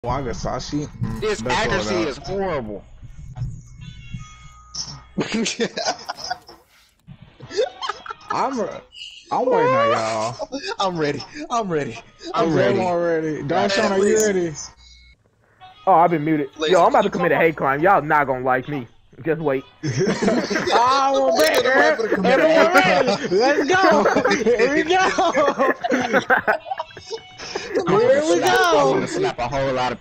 Wagasashi. This accuracy is horrible. I'm waiting on y'all. I'm ready. I'm ready. I'm already. Darshawn, are you ready? Oh, I've been muted. Yo, I'm about to commit a hate crime. Y'all not gonna like me. Just wait. Oh, everyone ready. Let's go. Here we go. Here we go. I'm gonna slap a whole lot of